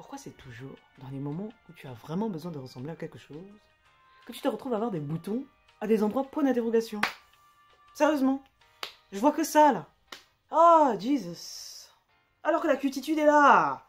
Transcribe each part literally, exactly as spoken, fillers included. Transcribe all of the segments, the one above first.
Pourquoi c'est toujours dans les moments où tu as vraiment besoin de ressembler à quelque chose que tu te retrouves à avoir des boutons à des endroits point d'interrogation? Sérieusement, je vois que ça là. Oh, Jesus. Alors que la cutitude est là.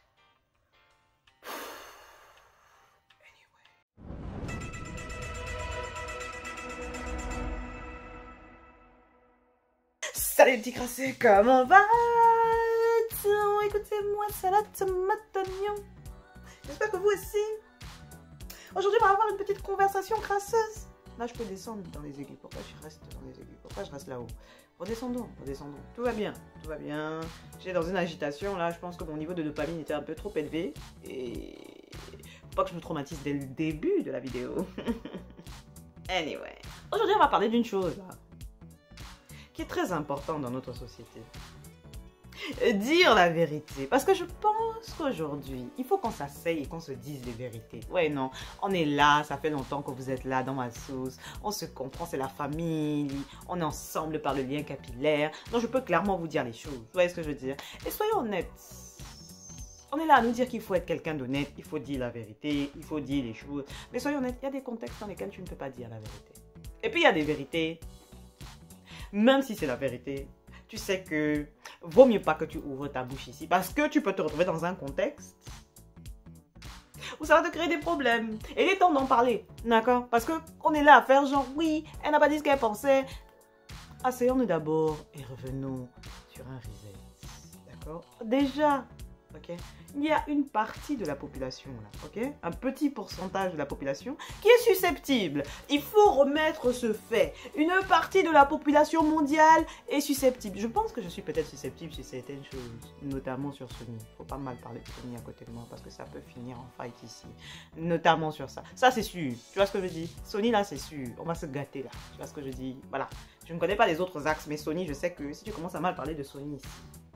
Salut les petits crassés, comment va-t-on? Écoutez-moi, salade, tomate, oignon. J'espère que vous aussi. Aujourd'hui, on va avoir une petite conversation crasseuse. Là, je peux descendre dans les aigus. Pourquoi je reste dans les aigus? Pourquoi je reste là-haut? Redescendons, redescendons. Tout va bien, tout va bien. J'étais dans une agitation, là. Je pense que mon niveau de dopamine était un peu trop élevé. Et faut pas que je me traumatise dès le début de la vidéo. Anyway. Aujourd'hui, on va parler d'une chose, là, qui est très importante dans notre société. Dire la vérité. Parce que je pense qu'aujourd'hui, il faut qu'on s'asseye et qu'on se dise les vérités. Ouais, non, on est là, ça fait longtemps que vous êtes là dans ma sauce. On se comprend, c'est la famille. On est ensemble par le lien capillaire. Donc, je peux clairement vous dire les choses. Vous voyez ce que je veux dire? Et soyons honnêtes. On est là à nous dire qu'il faut être quelqu'un d'honnête. Il faut dire la vérité. Il faut dire les choses. Mais soyons honnêtes, il y a des contextes dans lesquels tu ne peux pas dire la vérité. Et puis, il y a des vérités. Même si c'est la vérité, tu sais que vaut mieux pas que tu ouvres ta bouche ici parce que tu peux te retrouver dans un contexte où ça va te créer des problèmes. Et il est temps d'en parler, d'accord? Parce qu'on est là à faire genre, oui, elle n'a pas dit ce qu'elle pensait. Asseyons-nous d'abord et revenons sur un reset, d'accord? Déjà, ok? Il y a une partie de la population, là, ok? Un petit pourcentage de la population qui est susceptible. Il faut remettre ce fait. Une partie de la population mondiale est susceptible. Je pense que je suis peut-être susceptible sur certaines choses, notamment sur Sony. Il ne faut pas mal parler de Sony à côté de moi parce que ça peut finir en fight ici. Notamment sur ça. Ça, c'est sûr. Tu vois ce que je dis? Sony, là, c'est sûr. On va se gâter, là. Tu vois ce que je dis? Voilà. Je ne connais pas les autres axes, mais Sony, je sais que si tu commences à mal parler de Sony ici,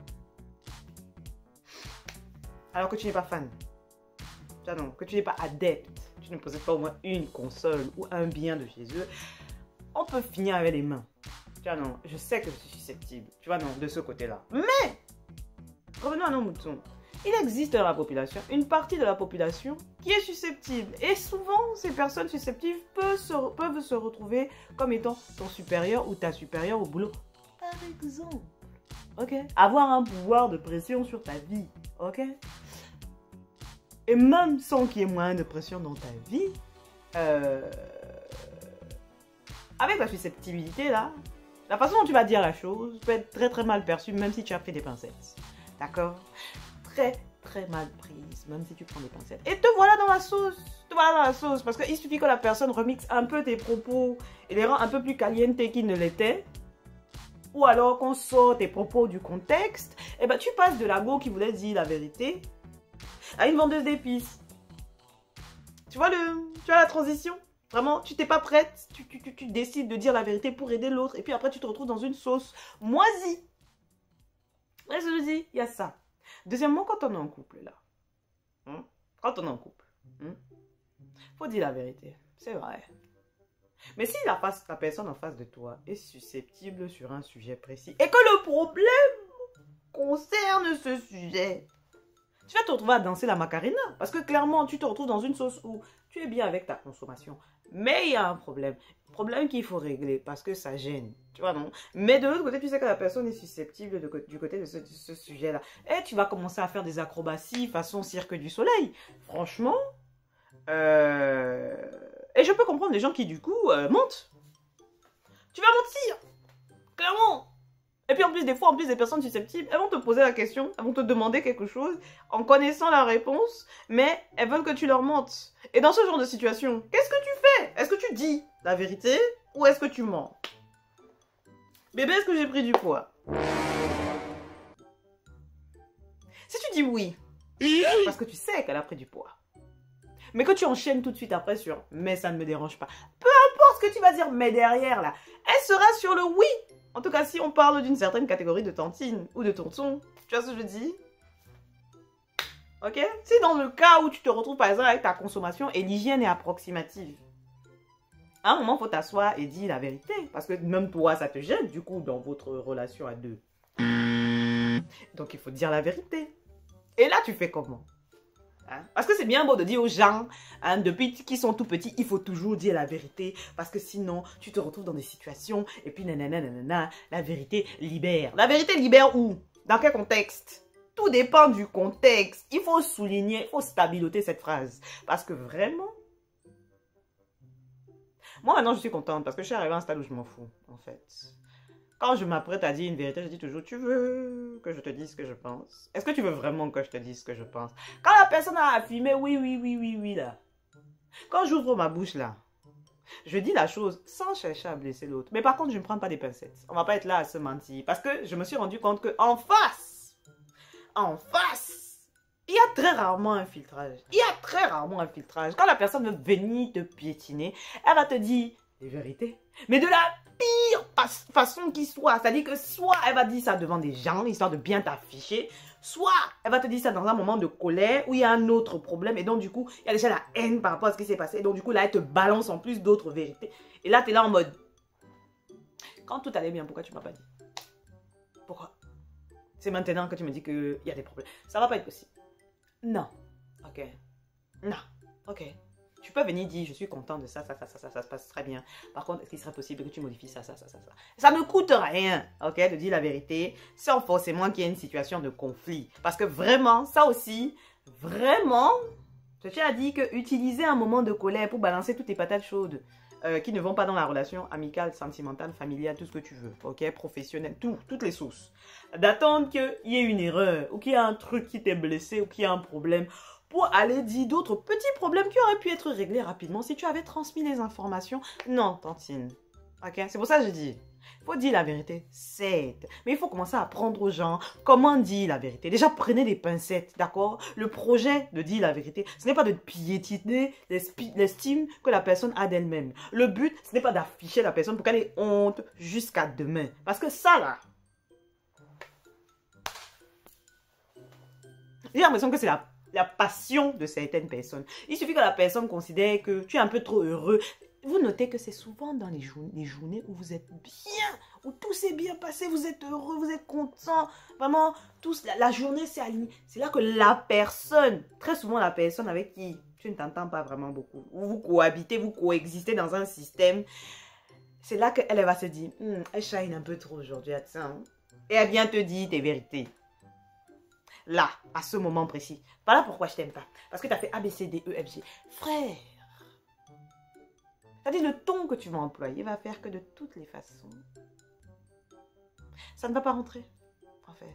alors que tu n'es pas fan, tu vois, non, que tu n'es pas adepte, tu ne possèdes pas au moins une console ou un bien de chez eux, on peut finir avec les mains. Tu vois, non, je sais que je suis susceptible, tu vois, non, de ce côté-là. Mais, revenons à nos moutons. Il existe dans la population une partie de la population qui est susceptible. Et souvent, ces personnes susceptibles peuvent se, peuvent se retrouver comme étant ton supérieur ou ta supérieure au boulot. Par exemple, ok? Avoir un pouvoir de pression sur ta vie, ok? Et même sans qu'il y ait moyen de pression dans ta vie, euh, avec la susceptibilité là, la façon dont tu vas dire la chose peut être très très mal perçue même si tu as pris des pincettes. D'accord? Très très mal prise même si tu prends des pincettes. Et te voilà dans la sauce. Te voilà dans la sauce parce qu'il suffit que la personne remixe un peu tes propos et les rend un peu plus caliente qu'ils ne l'étaient. Ou alors qu'on sort tes propos du contexte, et ben tu passes de la go qui voulait dire la vérité à une vendeuse d'épices. Tu vois, le, tu vois la transition? Vraiment, tu t'es pas prête, tu, tu, tu, tu décides de dire la vérité pour aider l'autre, et puis après tu te retrouves dans une sauce moisie. Ouais, je le dis, il y a ça. Deuxièmement, quand on est en couple, là, hein, quand on est en couple, hein, faut dire la vérité, c'est vrai. Mais si la, face, la personne en face de toi est susceptible sur un sujet précis et que le problème concerne ce sujet, tu vas te retrouver à danser la macarena. Parce que clairement, tu te retrouves dans une sauce où tu es bien avec ta consommation. Mais il y a un problème. Problème qu'il faut régler parce que ça gêne. Tu vois, non? Mais de l'autre côté, tu sais que la personne est susceptible de, du côté de ce, de ce sujet-là. Et tu vas commencer à faire des acrobaties façon Cirque du Soleil. Franchement, euh... et je peux comprendre les gens qui, du coup, euh, mentent. Tu vas mentir. Clairement. Et puis en plus, des fois, en plus des personnes susceptibles, elles vont te poser la question, elles vont te demander quelque chose en connaissant la réponse, mais elles veulent que tu leur mentes. Et dans ce genre de situation, qu'est-ce que tu fais? Est-ce que tu dis la vérité ou est-ce que tu mens? Bébé, est-ce que j'ai pris du poids? Si tu dis oui, parce que tu sais qu'elle a pris du poids, mais que tu enchaînes tout de suite après sur « mais ça ne me dérange pas », peu importe ce que tu vas dire « mais derrière » là, elle sera sur le oui. En tout cas, si on parle d'une certaine catégorie de tantine ou de tonton, tu vois ce que je dis? Ok? Si dans le cas où tu te retrouves par exemple avec ta consommation et l'hygiène est approximative, à un moment, il faut t'asseoir et dire la vérité. Parce que même toi, ça te gêne du coup dans votre relation à deux. Donc, il faut dire la vérité. Et là, tu fais comment? Hein? Parce que c'est bien beau de dire aux gens, hein, depuis qu'ils sont tout petits, il faut toujours dire la vérité. Parce que sinon, tu te retrouves dans des situations et puis nanana, nanana, la vérité libère. La vérité libère où? Dans quel contexte? Tout dépend du contexte. Il faut souligner, il faut stabiloter cette phrase. Parce que vraiment, moi maintenant je suis contente parce que je suis arrivée à un stade où je m'en fous, en fait. Quand je m'apprête à dire une vérité, je dis toujours, tu veux que je te dise ce que je pense? Est-ce que tu veux vraiment que je te dise ce que je pense? Quand la personne a affirmé oui, oui, oui, oui, oui, là. Quand j'ouvre ma bouche, là, je dis la chose sans chercher à blesser l'autre. Mais par contre, je ne prends pas des pincettes. On va pas être là à se mentir. Parce que je me suis rendu compte qu'en face, en face, il y a très rarement un filtrage. Il y a très rarement un filtrage. Quand la personne veut venir te piétiner, elle va te dire des vérités. Mais de la pire façon qui soit. C'est-à-dire que soit elle va dire ça devant des gens, histoire de bien t'afficher, soit elle va te dire ça dans un moment de colère où il y a un autre problème et donc du coup, il y a déjà la haine par rapport à ce qui s'est passé. Et donc du coup, là, elle te balance en plus d'autres vérités. Et là, tu es là en mode, quand tout allait bien, pourquoi tu ne m'as pas dit? Pourquoi? C'est maintenant que tu me dis qu'il y a des problèmes. Ça va pas être possible. Non. Ok. Non. Ok. Tu peux venir dire, je suis content de ça, ça, ça, ça, ça, ça se passe très bien. Par contre, est-ce qu'il serait possible que tu modifies ça, ça, ça, ça, ça? Ça ne coûte rien, ok, de dire la vérité, sans forcément qu'il y ait une situation de conflit. Parce que vraiment, ça aussi, vraiment, je tiens à dire que utiliser un moment de colère pour balancer toutes tes patates chaudes euh, qui ne vont pas dans la relation amicale, sentimentale, familiale, tout ce que tu veux, ok, professionnelle, tout, toutes les sources. D'attendre qu'il y ait une erreur, ou qu'il y ait un truc qui t'est blessé, ou qu'il y ait un problème, pour aller dire d'autres petits problèmes qui auraient pu être réglés rapidement si tu avais transmis les informations. Non, Tantine. Ok? C'est pour ça que je dis, il faut dire la vérité, c'est. Mais il faut commencer à apprendre aux gens comment dire la vérité. Déjà, prenez des pincettes, d'accord? Le projet de dire la vérité, ce n'est pas de piétiner l'estime que la personne a d'elle-même. Le but, ce n'est pas d'afficher la personne pour qu'elle ait honte jusqu'à demain. Parce que ça, là, j'ai l'impression que c'est la la passion de certaines personnes. Il suffit que la personne considère que tu es un peu trop heureux. Vous notez que c'est souvent dans les, jour les journées où vous êtes bien, où tout s'est bien passé, vous êtes heureux, vous êtes content. Vraiment, tous, la, la journée s'est alignée. C'est là que la personne, très souvent la personne avec qui tu ne t'entends pas vraiment beaucoup, où vous cohabitez, vous coexistez dans un système, c'est là qu'elle va se dire, hm, elle shine un peu trop aujourd'hui, attends. Et elle vient te dire tes vérités. Là, à ce moment précis. Voilà pourquoi je t'aime pas. Parce que tu as fait A, B, C, D, E, F, G. Frère, c'est-à-dire le ton que tu vas employer va faire que de toutes les façons, ça ne va pas rentrer, en fait.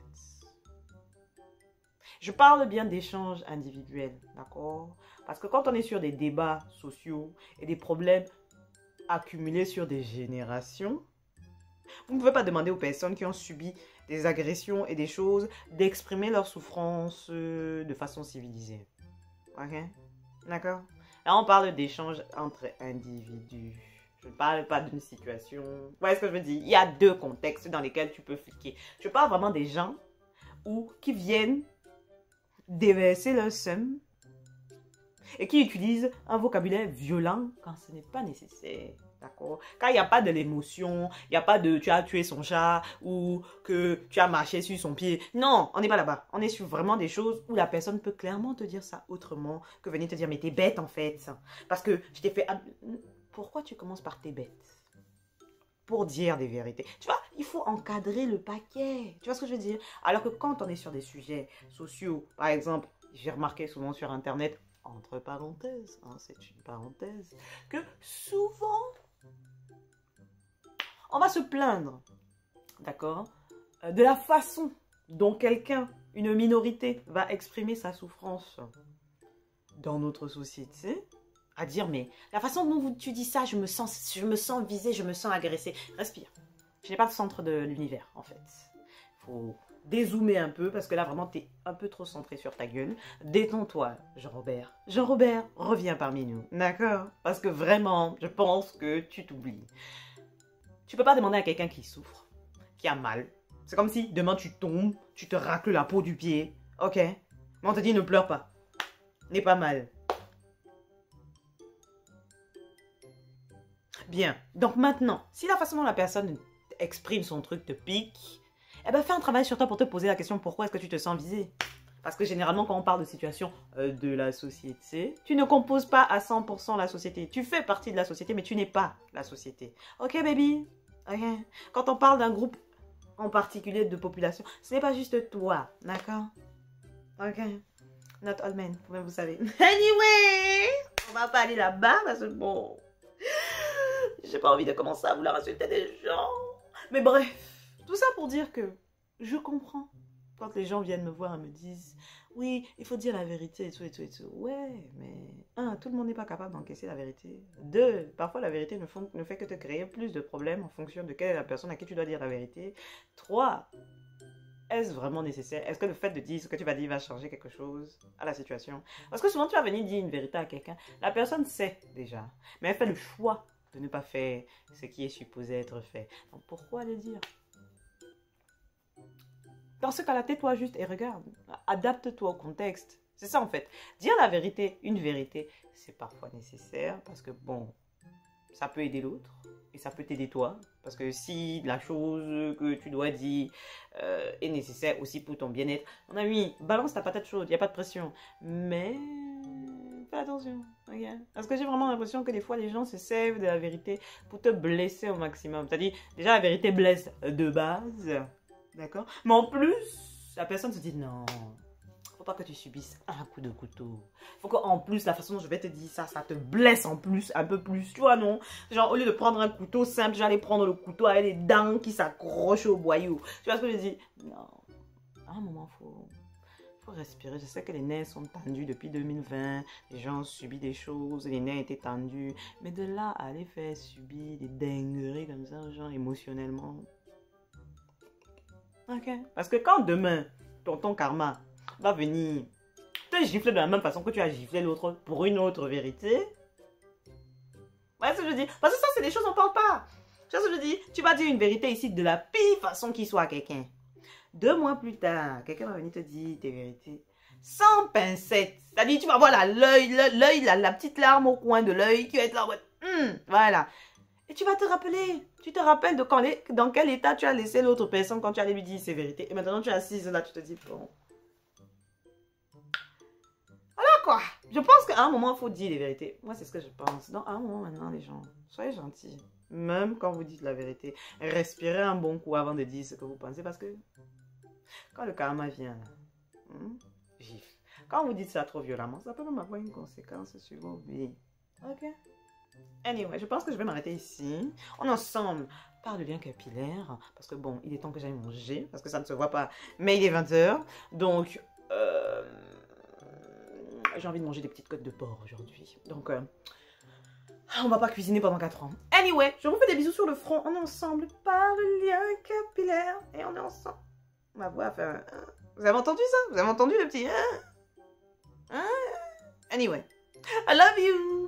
Je parle bien d'échanges individuels, d'accord? Parce que quand on est sur des débats sociaux et des problèmes accumulés sur des générations, vous ne pouvez pas demander aux personnes qui ont subi des agressions et des choses d'exprimer leur souffrance euh, de façon civilisée. Ok? D'accord? Là, on parle d'échanges entre individus. Je ne parle pas d'une situation... Vous voyez ce que je veux dire? Il y a deux contextes dans lesquels tu peux fliquer. Je parle vraiment des gens où, qui viennent déverser leur seum et qui utilisent un vocabulaire violent quand ce n'est pas nécessaire. D'accord? Quand il n'y a pas de l'émotion, il n'y a pas de tu as tué son chat ou que tu as marché sur son pied. Non, on n'est pas là-bas. On est sur vraiment des choses où la personne peut clairement te dire ça autrement que venir te dire mais t'es bête en fait. Parce que je t'ai fait... Pourquoi tu commences par t'es bête? Pour dire des vérités. Tu vois, il faut encadrer le paquet. Tu vois ce que je veux dire? Alors que quand on est sur des sujets sociaux, par exemple, j'ai remarqué souvent sur Internet, entre parenthèses, hein, c'est une parenthèse, que souvent, on va se plaindre, d'accord, de la façon dont quelqu'un, une minorité, va exprimer sa souffrance dans notre société, à dire, mais la façon dont tu dis ça, je me sens, je me sens visée, je me sens agressée. Respire. Je n'ai pas le centre de l'univers, en fait. Il faut dézoomer un peu, parce que là, vraiment, tu es un peu trop centré sur ta gueule. Détends-toi, Jean-Robert. Jean-Robert, reviens parmi nous, d'accord? Parce que vraiment, je pense que tu t'oublies. Tu peux pas demander à quelqu'un qui souffre, qui a mal. C'est comme si demain tu tombes, tu te racles la peau du pied, ok? Mais on te dit ne pleure pas, n'aie pas mal. Bien, donc maintenant, si la façon dont la personne exprime son truc te pique, eh ben fais un travail sur toi pour te poser la question pourquoi est-ce que tu te sens visé. Parce que généralement, quand on parle de situation euh, de la société, tu ne composes pas à cent pour cent la société. Tu fais partie de la société, mais tu n'es pas la société. Ok, baby? Ok. Quand on parle d'un groupe en particulier de population, ce n'est pas juste toi, d'accord? Ok. Not all men, vous savez. Anyway, on va pas aller là-bas parce que bon, j'ai pas envie de commencer à vouloir insulter des gens. Mais bref, tout ça pour dire que je comprends quand les gens viennent me voir et me disent oui, il faut dire la vérité et tout et tout et tout. Ouais, mais un, tout le monde n'est pas capable d'encaisser la vérité. Deux, parfois la vérité ne, font, ne fait que te créer plus de problèmes en fonction de quelle est la personne à qui tu dois dire la vérité. Trois, est-ce vraiment nécessaire? Est-ce que le fait de dire ce que tu vas dire va changer quelque chose à la situation? Parce que souvent tu vas venir dire une vérité à quelqu'un, la personne sait déjà, mais elle fait le choix de ne pas faire ce qui est supposé être fait. Donc pourquoi le dire? Dans ce cas-là, tais-toi juste et regarde. Adapte-toi au contexte. C'est ça en fait. Dire la vérité, une vérité, c'est parfois nécessaire parce que bon, ça peut aider l'autre et ça peut t'aider toi. Parce que si la chose que tu dois dire euh, est nécessaire aussi pour ton bien-être, mon ami, balance ta patate chaude, il n'y a pas de pression. Mais fais attention. Okay? Parce que j'ai vraiment l'impression que des fois les gens se servent de la vérité pour te blesser au maximum. C'est-à-dire, déjà la vérité blesse de base. D'accord? Mais en plus, la personne se dit non, faut pas que tu subisses un coup de couteau. Faut qu'en plus, la façon dont je vais te dire ça, ça te blesse en plus, un peu plus. Tu vois, non? Genre, au lieu de prendre un couteau simple, j'allais prendre le couteau avec les dents qui s'accrochent au boyau. Tu vois ce que je dis? Non. À un moment, faut, faut respirer. Je sais que les nerfs sont tendus depuis deux mille vingt. Les gens ont subi des choses, les nerfs étaient tendus. Mais de là à aller faire subir des dingueries comme ça aux gens émotionnellement. Ok. Parce que quand demain, tonton Karma va venir te gifler de la même façon que tu as giflé l'autre pour une autre vérité. Ouais, ce que je dis. Parce que ça, c'est des choses qu'on ne parle pas. Tu vois ce que je dis? Tu vas dire une vérité ici de la pire façon qui soit à quelqu'un. Deux mois plus tard, quelqu'un va venir te dire tes vérités. Sans pincette. C'est-à-dire, tu vas voir l'œil, l'œil, la, la petite larme au coin de l'œil qui va être là. Hum, voilà. Et tu vas te rappeler. Tu te rappelles de quand les, dans quel état tu as laissé l'autre personne quand tu allais lui dire ses vérités. Et maintenant, tu es assise là, tu te dis, bon. Voilà quoi. Je pense qu'à un moment, il faut dire les vérités. Moi, c'est ce que je pense. Donc, à un moment maintenant, les gens, soyez gentils. Même quand vous dites la vérité. Respirez un bon coup avant de dire ce que vous pensez. Parce que quand le karma vient, hmm, gifle. Quand vous dites ça trop violemment, ça peut même avoir une conséquence sur vos vies. Ok? Anyway, je pense que je vais m'arrêter ici. On ensemble par le lien capillaire. Parce que bon, il est temps que j'aille manger. Parce que ça ne se voit pas. Mais il est vingt heures. Donc, euh, j'ai envie de manger des petites côtes de porc aujourd'hui. Donc, euh, on va pas cuisiner pendant quatre ans. Anyway, je vous fais des bisous sur le front. On est ensemble par le lien capillaire. Et on est ensemble. Ma voix a fait un... Vous avez entendu ça? Vous avez entendu le petit... Anyway, I love you.